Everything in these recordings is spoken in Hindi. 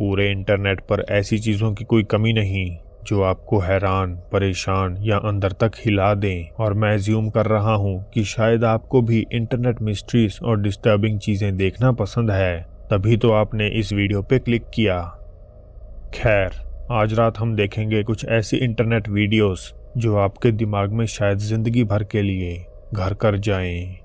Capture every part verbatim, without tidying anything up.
पूरे इंटरनेट पर ऐसी चीज़ों की कोई कमी नहीं जो आपको हैरान, परेशान या अंदर तक हिला दें, और मैं अज्यूम कर रहा हूँ कि शायद आपको भी इंटरनेट मिस्ट्रीज और डिस्टर्बिंग चीज़ें देखना पसंद है, तभी तो आपने इस वीडियो पे क्लिक किया। खैर, आज रात हम देखेंगे कुछ ऐसी इंटरनेट वीडियोस जो आपके दिमाग में शायद जिंदगी भर के लिए घर कर जाएं।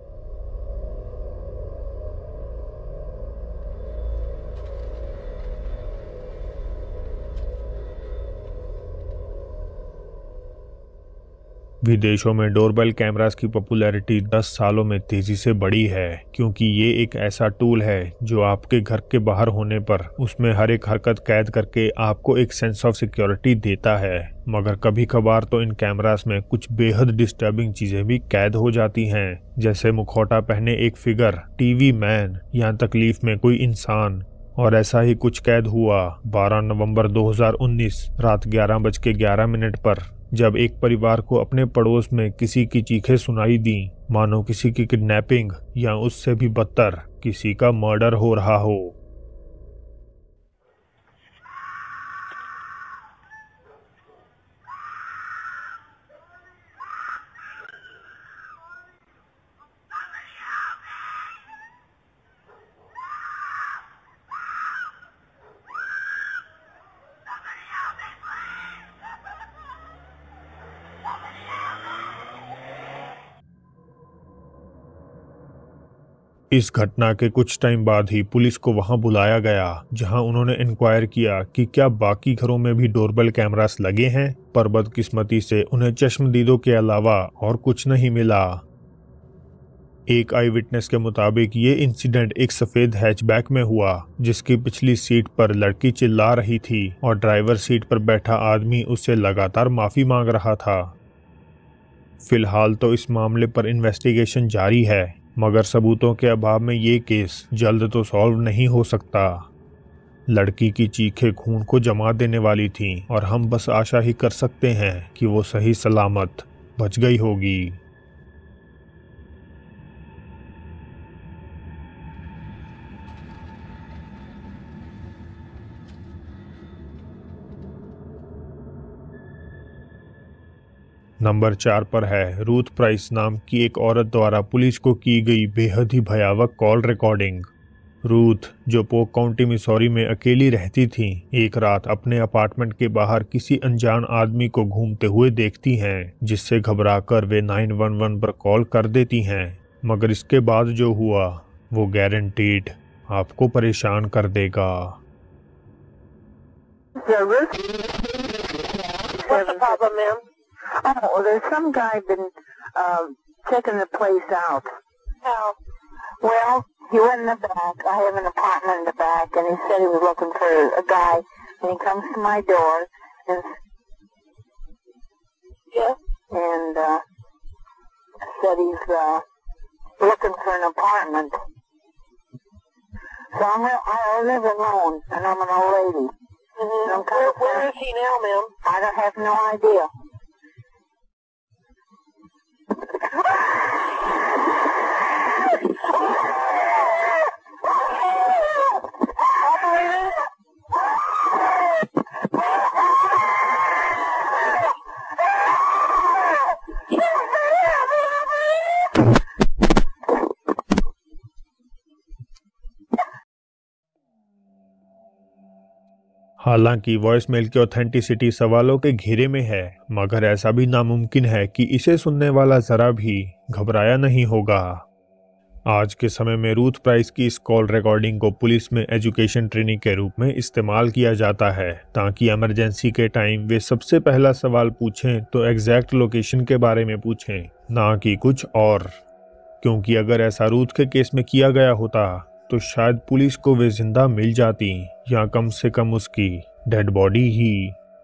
विदेशों में डोरबेल कैमरास की पॉपुलैरिटी दस सालों में तेजी से बढ़ी है, क्योंकि ये एक ऐसा टूल है जो आपके घर के बाहर होने पर उसमें हर एक हरकत कैद करके आपको एक सेंस ऑफ सिक्योरिटी देता है। मगर कभी कभार तो इन कैमरास में कुछ बेहद डिस्टर्बिंग चीजें भी कैद हो जाती हैं, जैसे मुखौटा पहने एक फिगर, टीवी मैन या तकलीफ में कोई इंसान। और ऐसा ही कुछ कैद हुआ बारह नवंबर दो हज़ार उन्नीस रात ग्यारह बज के ग्यारह मिनट पर, जब एक परिवार को अपने पड़ोस में किसी की चीखें सुनाई दी, मानो किसी की किडनैपिंग या उससे भी बदतर किसी का मर्डर हो रहा हो। इस घटना के कुछ टाइम बाद ही पुलिस को वहां बुलाया गया, जहां उन्होंने इंक्वायर किया कि क्या बाकी घरों में भी डोरबेल कैमरास लगे हैं, पर बदकिस्मती से उन्हें चश्मदीदों के अलावा और कुछ नहीं मिला। एक आई विटनेस के मुताबिक ये इंसिडेंट एक सफेद हैचबैक में हुआ, जिसकी पिछली सीट पर लड़की चिल्ला रही थी और ड्राइवर सीट पर बैठा आदमी उससे लगातार माफी मांग रहा था। फिलहाल तो इस मामले पर इन्वेस्टिगेशन जारी है, मगर सबूतों के अभाव में ये केस जल्द तो सॉल्व नहीं हो सकता। लड़की की चीखें खून को जमा देने वाली थीं, और हम बस आशा ही कर सकते हैं कि वो सही सलामत बच गई होगी। नंबर चार पर है रूथ प्राइस नाम की एक औरत द्वारा पुलिस को की गई बेहद ही भयावह कॉल रिकॉर्डिंग। रूथ, जो पोक काउंटी मिसौरी में अकेली रहती थी, एक रात अपने अपार्टमेंट के बाहर किसी अनजान आदमी को घूमते हुए देखती हैं, जिससे घबराकर वे नौ एक एक पर कॉल कर देती हैं। मगर इसके बाद जो हुआ वो गारंटीड आपको परेशान कर देगा। Oh, there's some guy been uh, checking the place out. How? Well, he went in the back. I have an apartment in the back, and he said he was looking for a guy. And he comes to my door, and yeah, and uh, said he's uh, looking for an apartment. So I'm, I live alone, and I'm an old lady. Mm-hmm. I'm where, where is he now, ma'am? I don't have no idea. हालांकि वॉइसमेल की ऑथेंटिसिटी सवालों के घेरे में है, मगर ऐसा भी नामुमकिन है कि इसे सुनने वाला जरा भी घबराया नहीं होगा। आज के समय में रूथ प्राइस की इस कॉल रिकॉर्डिंग को पुलिस में एजुकेशन ट्रेनिंग के रूप में इस्तेमाल किया जाता है, ताकि इमरजेंसी के टाइम वे सबसे पहला सवाल पूछें तो एग्जैक्ट लोकेशन के बारे में पूछें, ना कि कुछ और। क्योंकि अगर ऐसा रूथ के केस में किया गया होता तो शायद पुलिस को वे जिंदा मिल जाती, या कम से कम उसकी डेड बॉडी ही।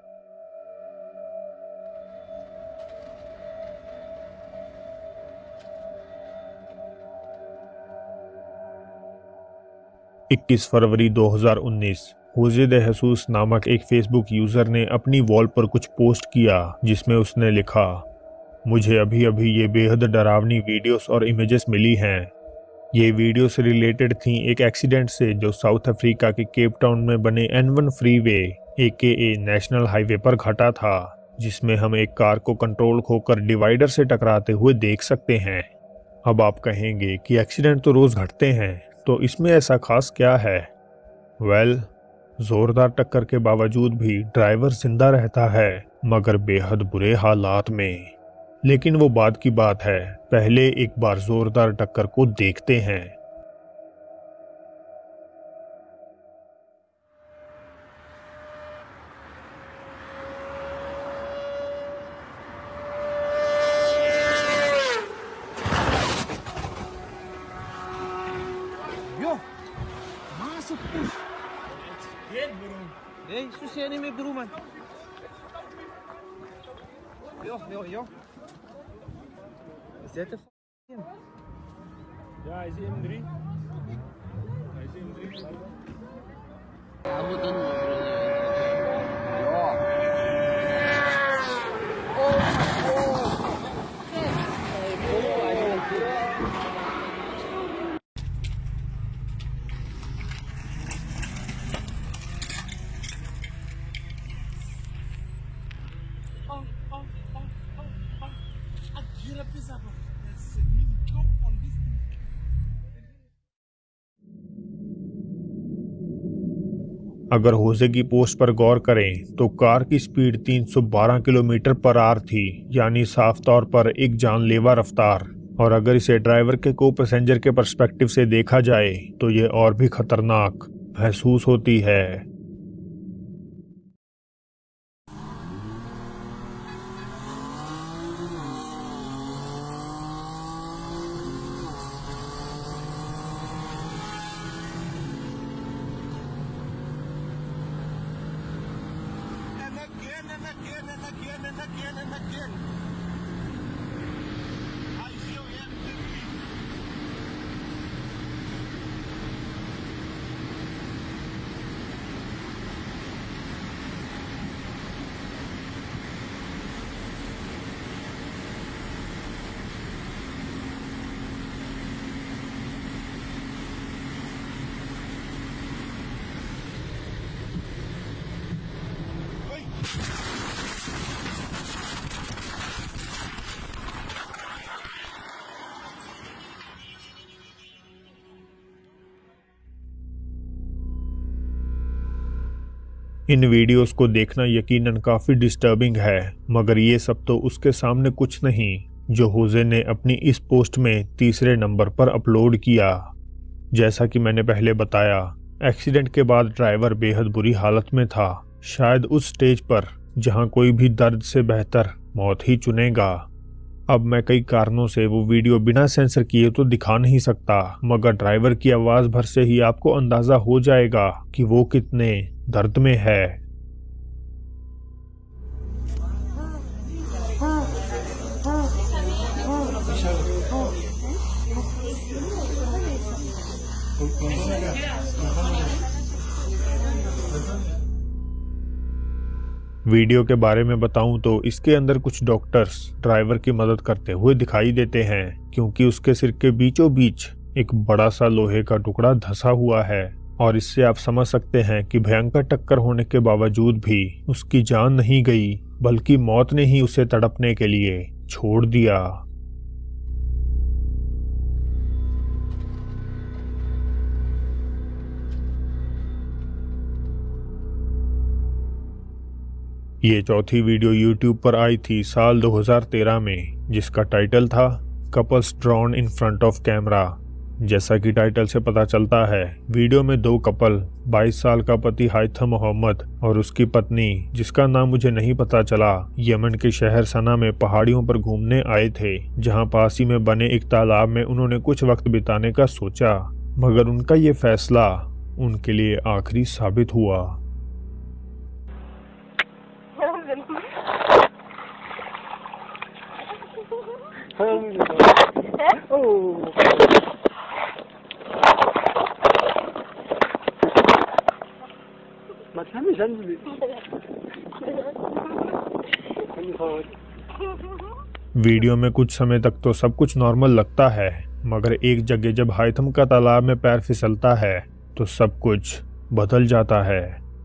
इक्कीस फरवरी दो हज़ार उन्नीस होजे दे हेसूस नामक एक फेसबुक यूजर ने अपनी वॉल पर कुछ पोस्ट किया, जिसमें उसने लिखा, मुझे अभी अभी ये बेहद डरावनी वीडियोस और इमेजेस मिली हैं। ये वीडियो से रिलेटेड थी एक एक्सीडेंट से जो साउथ अफ्रीका के केप टाउन में बने एन वन फ्रीवे ए के ए नेशनल हाईवे पर घटा था, जिसमें हम एक कार को कंट्रोल खोकर डिवाइडर से टकराते हुए देख सकते हैं। अब आप कहेंगे कि एक्सीडेंट तो रोज घटते हैं, तो इसमें ऐसा खास क्या है? वेल well, जोरदार टक्कर के बावजूद भी ड्राइवर जिंदा रहता है, मगर बेहद बुरे हालात में। लेकिन वो बात की बात है, पहले एक बार जोरदार टक्कर को देखते हैं। Yo, masuk push. Get bro. Hey, susah ni make man. Yo, yo, yo. Is that the f***ing him? Yeah, I see M three. I see M three. Aku tahu. Yo. Oh, oh. अगर होजे की पोस्ट पर गौर करें तो कार की स्पीड तीन सौ बारह किलोमीटर पर आवर थी, यानी साफ तौर पर एक जानलेवा रफ्तार। और अगर इसे ड्राइवर के को पैसेंजर के पर्सपेक्टिव से देखा जाए तो ये और भी खतरनाक महसूस होती है। इन वीडियोस को देखना यकीनन काफी डिस्टर्बिंग है, मगर ये सब तो उसके सामने कुछ नहीं जो होजे ने अपनी इस पोस्ट में तीसरे नंबर पर अपलोड किया। जैसा कि मैंने पहले बताया, एक्सीडेंट के बाद ड्राइवर बेहद बुरी हालत में था, शायद उस स्टेज पर जहां कोई भी दर्द से बेहतर मौत ही चुनेगा। अब मैं कई कारणों से वो वीडियो बिना सेंसर किए तो दिखा नहीं सकता, मगर ड्राइवर की आवाज भर से ही आपको अंदाजा हो जाएगा कि वो कितने दर्द में है। वीडियो के बारे में बताऊं तो इसके अंदर कुछ डॉक्टर्स ड्राइवर की मदद करते हुए दिखाई देते हैं, क्योंकि उसके सिर के बीचों बीच एक बड़ा सा लोहे का टुकड़ा धंसा हुआ है। और इससे आप समझ सकते हैं कि भयंकर टक्कर होने के बावजूद भी उसकी जान नहीं गई, बल्कि मौत ने ही उसे तड़पने के लिए छोड़ दिया। ये चौथी वीडियो यूट्यूब पर आई थी साल दो हज़ार तेरह में, जिसका टाइटल था couples drawn in front of camera. जैसा कि टाइटल से पता चलता है, वीडियो में दो कपल बाईस साल का पति हाइथम मोहम्मद और उसकी पत्नी, जिसका नाम मुझे नहीं पता चला, यमन के शहर सना में पहाड़ियों पर घूमने आए थे, जहां पास ही में बने एक तालाब में उन्होंने कुछ वक्त बिताने का सोचा, मगर उनका ये फैसला उनके लिए आखिरी साबित हुआ। वीडियो में कुछ समय तक तो सब कुछ नॉर्मल लगता है, मगर एक जगह जब हाइथम का तालाब में पैर फिसलता है तो सब कुछ बदल जाता है।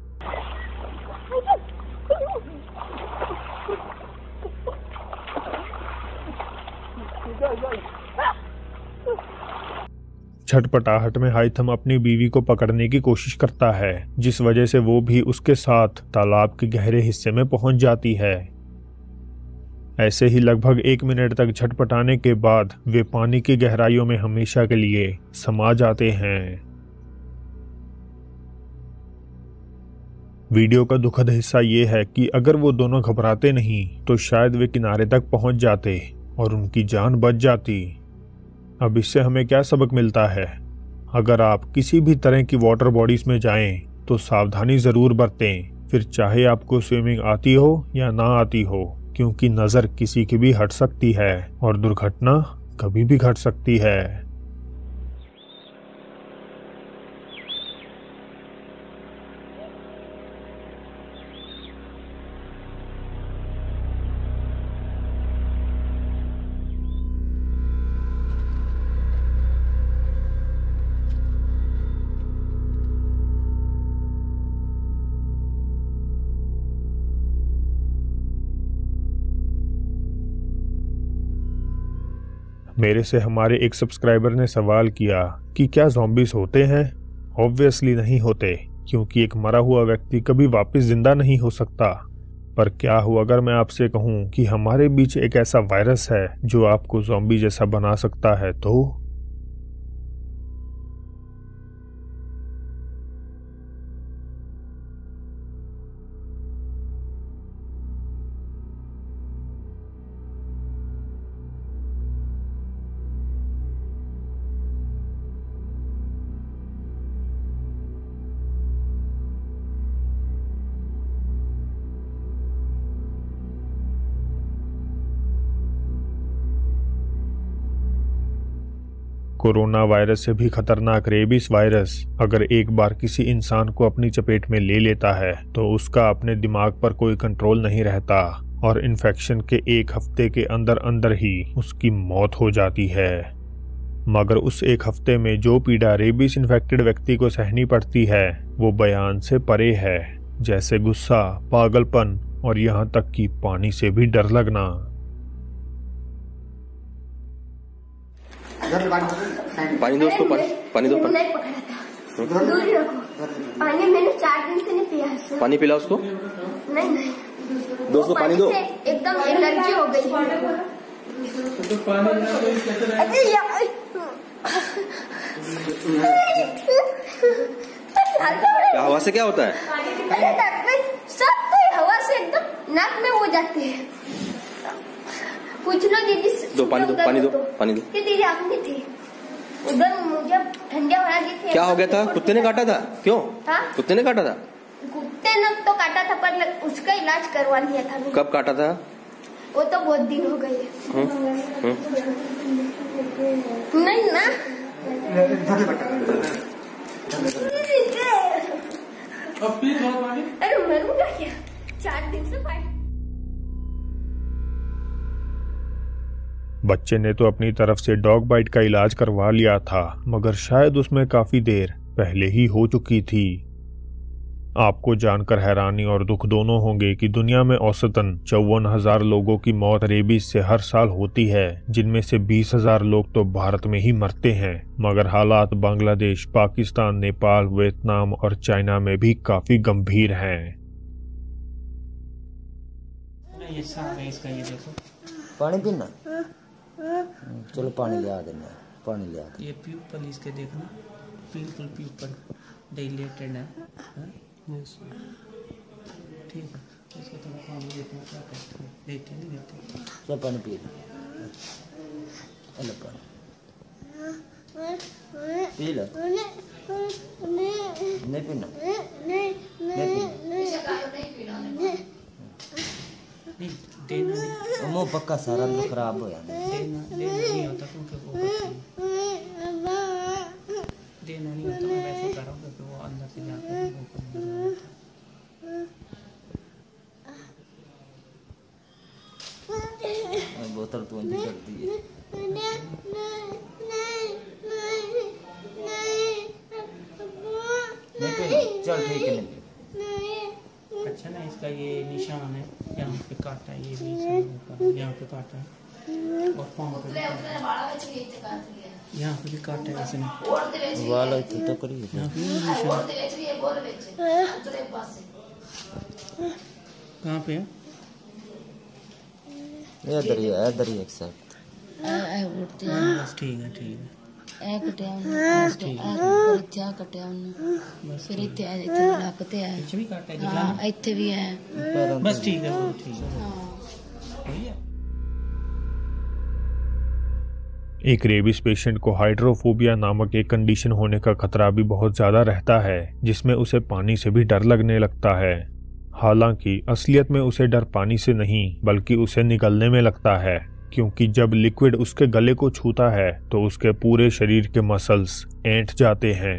छटपटाहट में हाइथम अपनी बीवी को पकड़ने की कोशिश करता है, जिस वजह से वो भी उसके साथ तालाब के गहरे हिस्से में पहुंच जाती है। ऐसे ही लगभग एक मिनट तक छटपटाने के बाद वे पानी की गहराइयों में हमेशा के लिए समा जाते हैं। वीडियो का दुखद हिस्सा ये है कि अगर वो दोनों घबराते नहीं तो शायद वे किनारे तक पहुंच जाते और उनकी जान बच जाती। अब इससे हमें क्या सबक मिलता है? अगर आप किसी भी तरह की वाटर बॉडीज में जाएं तो सावधानी जरूर बरतें, फिर चाहे आपको स्विमिंग आती हो या ना आती हो, क्योंकि नजर किसी की भी हट सकती है और दुर्घटना कभी भी घट सकती है। मेरे से हमारे एक सब्सक्राइबर ने सवाल किया कि क्या ज़ॉम्बीज होते हैं? ऑब्वियसली नहीं होते, क्योंकि एक मरा हुआ व्यक्ति कभी वापस जिंदा नहीं हो सकता। पर क्या हो अगर मैं आपसे कहूं कि हमारे बीच एक ऐसा वायरस है जो आपको ज़ॉम्बी जैसा बना सकता है? तो कोरोना वायरस से भी खतरनाक रेबीज वायरस अगर एक बार किसी इंसान को अपनी चपेट में ले लेता है तो उसका अपने दिमाग पर कोई कंट्रोल नहीं रहता और इन्फेक्शन के एक हफ्ते के अंदर अंदर ही उसकी मौत हो जाती है। मगर उस एक हफ्ते में जो पीड़ा रेबीज इन्फेक्टेड व्यक्ति को सहनी पड़ती है वो बयान से परे है, जैसे गुस्सा, पागलपन और यहाँ तक कि पानी से भी डर लगना। पानी दो उसको, पानी पानी दो, पानी नहीं पकड़ा था, दूर ही रखो। पानी मैंने चार दिन से नहीं पिया है। पानी पिला उसको। नहीं नहीं दोस्तों पानी दो। एकदम एलर्जी हो गई। क्या हवा से क्या होता है? सब कोई हवा से एकदम नाक में हो जाते हैं। पूछ लो दीदी। दो पानी दो, पानी दो, पानी दो। दीदी आपने थी उधर, मुझे ठंडा हो रही थी। क्या हो गया था? कुत्ते ने काटा था? क्यों? हाँ? कुत्ते ने काटा था? कुत्ते ने तो काटा था पर उसका इलाज करवा लिया था। कब काटा था? वो तो बहुत दिन हो गए। नहीं ना अरे मरूंगा क्या? चार दिन से पानी। बच्चे ने तो अपनी तरफ से डॉग बाइट का इलाज करवा लिया था, मगर शायद उसमें काफी देर पहले ही हो चुकी थी। आपको जानकर हैरानी और दुख दोनों होंगे कि दुनिया में औसतन चौवन हजार लोगों की मौत रेबीज से हर साल होती है, जिनमें से बीस हजार लोग तो भारत में ही मरते हैं। मगर हालात बांग्लादेश, पाकिस्तान, नेपाल, वियतनाम और चाइना में भी काफी गंभीर हैं। ये साफ है इसका, ये देखो। पानी पीना? चलो पानी ले आ देना, पानी ले आ दे। ये प्यूपल इसके देखना, बिल्कुल प्यूपल डायलेटेड है। ठीक है, इसको थोड़ा पानी देते हैं, क्या करते हैं, देते नहीं देते। चलो पानी पी लो, पानी पी लो। नहीं पीना? नहीं देना नहीं। मुँह पक्का सारा तो खराब हो जाना। देना देना नहीं होता क्योंकि वो देना नहीं होता। मैं वैसे कर रहा हूँ क्योंकि वो अंदर से जाकर बोतल तो अंदर कर दी है। चल ठीक है। अच्छा ना, इसका ये निशान है, यहाँ पे काटा है, ये भी निशान, यहाँ पे काटा है और पाँव पे भी काटा है, यहाँ पे भी काटा है इसने। वाला तो करिए यहाँ पे भी निशान कहाँ पे है? इधर ही है, इधर ही एक साइड। बस ठीक है, ठीक है। ਇਹ ਕਟਿਆ ਉਹਨੇ ਇਹ ਇੱਥੇ ਕਟਿਆ ਉਹਨੇ ਫਿਰ ਇੱਥੇ ਇੱਥੇ ਲੱਕ ਤੇ ਹੈ ਇੱਥੇ ਵੀ ਕੱਟ ਹੈ, ਹਾਂ ਇੱਥੇ ਵੀ ਹੈ बस ठीक है, वो ठीक है। ਹਾਂ एक रेबीज पेशेंट को हाइड्रोफोबिया नामक एक कंडीशन होने का खतरा भी बहुत ज़्यादा रहता है, जिसमें उसे पानी से भी डर लगने लगता है। हालांकि असलियत में उसे डर पानी से नहीं बल्कि उसे निगलने में लगता है, क्योंकि जब लिक्विड उसके गले को छूता है तो उसके पूरे शरीर के मसल्स ऐंठ जाते हैं।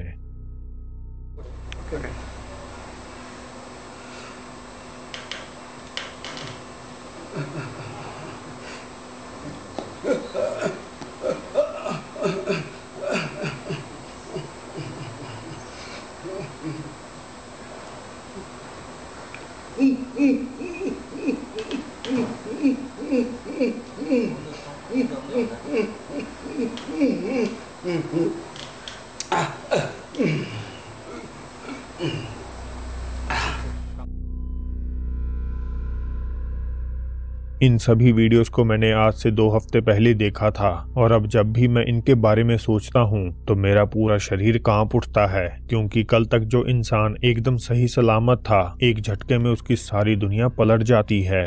इन सभी वीडियोस को मैंने आज से दो हफ्ते पहले देखा था और अब जब भी मैं इनके बारे में सोचता हूँ तो मेरा पूरा शरीर कांप उठता है, क्योंकि कल तक जो इंसान एकदम सही सलामत था, एक झटके में उसकी सारी दुनिया पलट जाती है।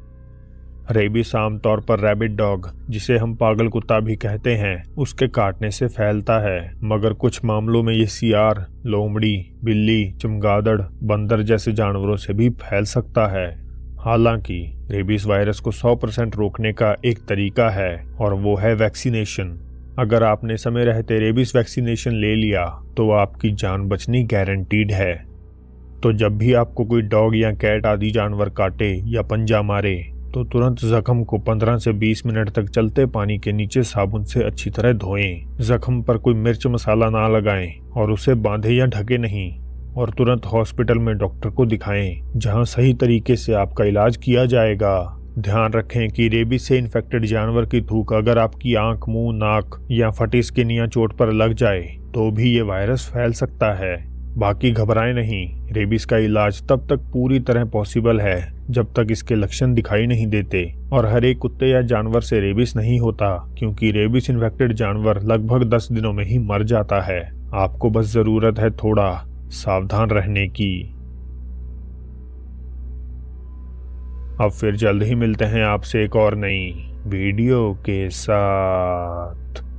रेबीज आमतौर पर रैबिट डॉग, जिसे हम पागल कुत्ता भी कहते हैं, उसके काटने से फैलता है, मगर कुछ मामलों में ये सियार, लोमड़ी, बिल्ली, चमगादड़, बंदर जैसे जानवरों से भी फैल सकता है। हालांकि रेबीज वायरस को सौ परसेंट रोकने का एक तरीका है और वो है वैक्सीनेशन। अगर आपने समय रहते रेबीज वैक्सीनेशन ले लिया तो आपकी जान बचनी गारंटीड है। तो जब भी आपको कोई डॉग या कैट आदि जानवर काटे या पंजा मारे तो तुरंत जख्म को पंद्रह से बीस मिनट तक चलते पानी के नीचे साबुन से अच्छी तरह धोएं। जख्म पर कोई मिर्च मसाला ना लगाएं और उसे बांधे या ढके नहीं, और तुरंत हॉस्पिटल में डॉक्टर को दिखाएं, जहां सही तरीके से आपका इलाज किया जाएगा। ध्यान रखें कि रेबीज से इन्फेक्टेड जानवर की थूक अगर आपकी आंख, मुंह, नाक या फटी स्किन या चोट पर लग जाए तो भी ये वायरस फैल सकता है। बाकी घबराएं नहीं, रेबीज का इलाज तब तक पूरी तरह पॉसिबल है जब तक इसके लक्षण दिखाई नहीं देते, और हर एक कुत्ते या जानवर से रेबीज नहीं होता, क्योंकि रेबीज इन्फेक्टेड जानवर लगभग दस दिनों में ही मर जाता है। आपको बस जरूरत है थोड़ा सावधान रहने की। अब फिर जल्द ही मिलते हैं आपसे एक और नई वीडियो के साथ।